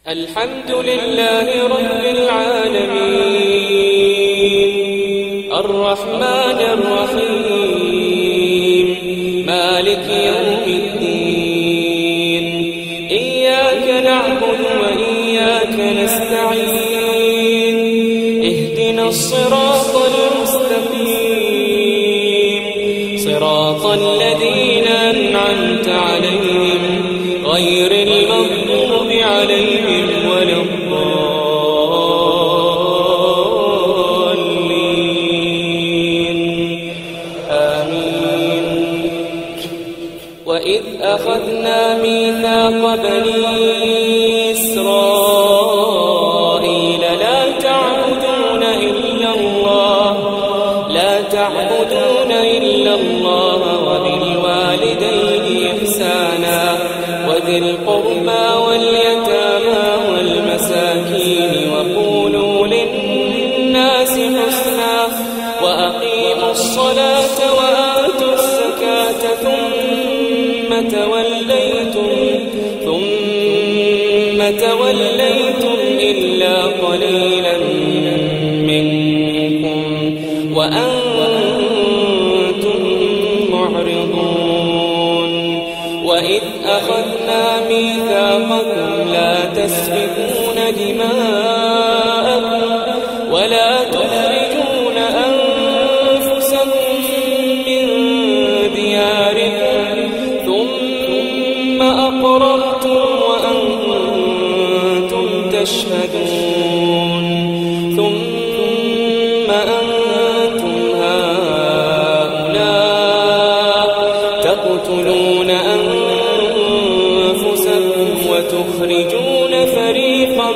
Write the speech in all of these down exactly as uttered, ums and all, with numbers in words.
الحمد لله رب العالمين الرحمن الرحيم مالك يوم الدين إياك نعبد وإياك نستعين اهدنا الصراط المستقيم صراط الذين أنعمت عليهم غير المغضوب عليهم ولا الضالين آمين. وإذ أخذنا ميثاق بني إسرائيل لا تعبدون إلا الله لا تعبدون إلا الله وبالوالدين إحسانا وذي القربى واليتامى والمساكين وقولوا للناس حسنا وأقيموا الصلاة وآتوا الزكاة ثم توليتم ثم توليتم إلا قليلا منكم وأنتم معرضون. وإذ أخذنا ميثاقكم لا تسفكون دماءكم ولا تخرجون أنفسكم من دياركم ثم أقررتم وأنتم تشهدون ثم أنتم هؤلاء تقتلون أنفسكم وتخرجون فريقا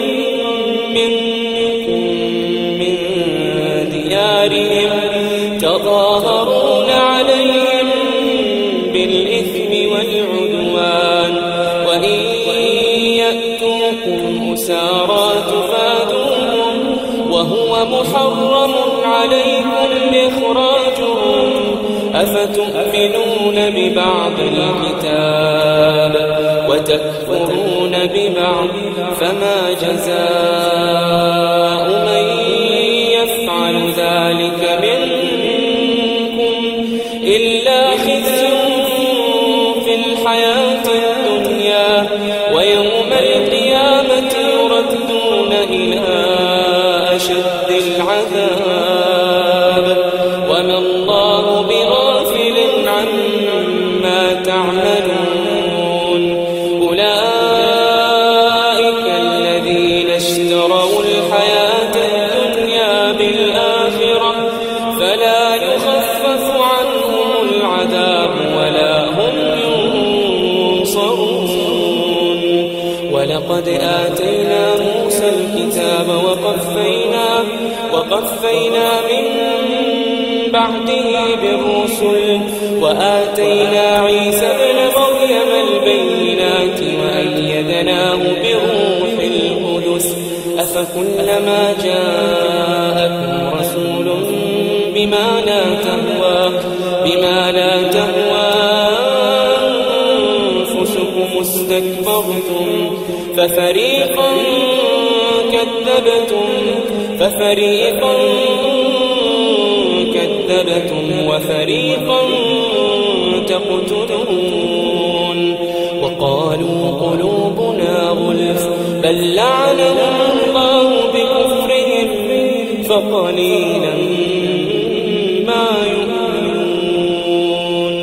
منكم من ديارهم تظاهرون عليهم بالإثم والعدوان وإن يأتوكم أسارى تفادوهم وهو محرم عليكم إخراجهم أفتؤمنون ببعض الكتاب وتكفرون ببعض فما جزاء من يفعل ذلك منكم إلا خزي في الحياة الدنيا ويوم القيامة يردون إلى أشد العذاب وما الله بغافل عما تعملون. أولئك الذين اشتروا الحياة الدنيا بالآخرة فلا يخفف عنهم العذاب ولا هم ينصرون. ولقد آتينا موسى الكتاب وقفينا وقفينا من بعده بالرسل وآتينا عيسى ابن مريم البينات وأيدناه بروح القدس أفكلما جاءكم رسول بما لا تهوى بما لا تهوى أنفسكم استكبرتم ففريقا كذبتم ففريقا كذبتم وفريقا تقتلون. وقالوا قلوبنا غلف بل لعنهم الله بكفرهم فقليلا ما يؤمنون.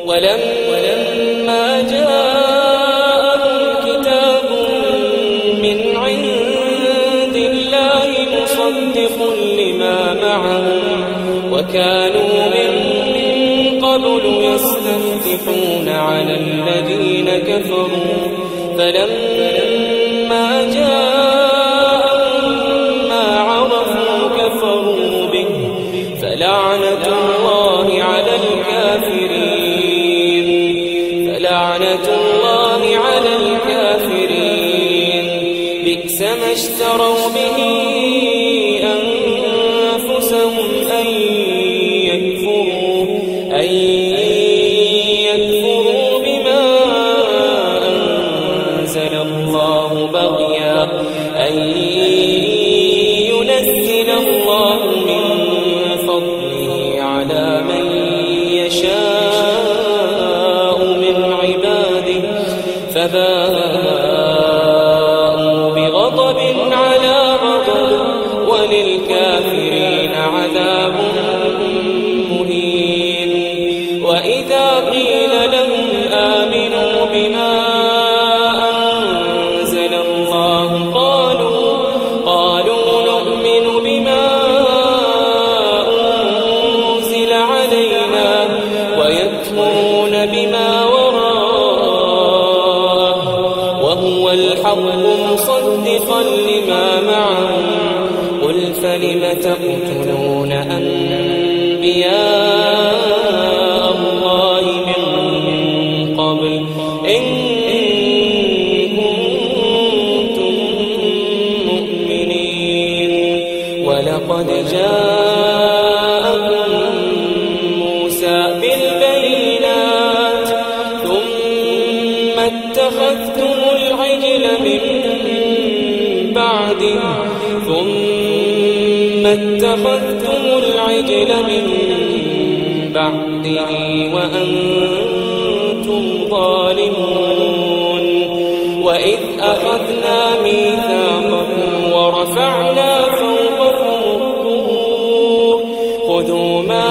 ولما جاءهم كتاب من عند الله مصدق لما معهم وكانوا من قبل يستفتحون على الذين كفروا فلما جاءهم ما عرفوا كفروا به فلعنة الله على الكافرين فلعنة الله على الكافرين. بئس ما اشتروا به أنفسهم أن يكفروا أن يكفروا بما أنزل الله بغيا رجاء أن ينزل الله من فضله على من يشاء من عباده فباءوا بغضب على غضب وللكافرين عذاب مهين. وإذا قيل لهم آمنوا بما أنزل الله قالوا قالوا نؤمن بما أنزل علينا ويكفرون بما وراءه وهو الحق مصدقا لما معهم قل فلم تقتلون أنبياء الله من قبل إن كنتم مؤمنين. ولقد جاءكم موسى بالبينات ثم اتخذتم العجل من بعده ثم اتخذتم العجل من بعده وأنتم ظالمون. وإذ أخذنا ميثاقكم ورفعنا فوقكم الطور خذوا ما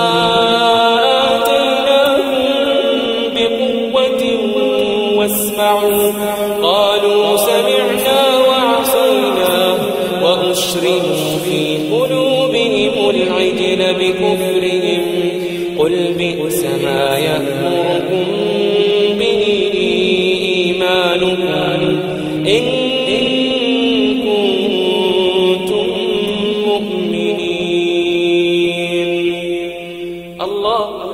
آتيناكم بقوة واسمعوا قالوا سمعنا وعصينا وأشربوا في قلوبهم العجل بكفرهم قل بئس ما يأمركم به إيمانكم إن كنتم مؤمنين. الله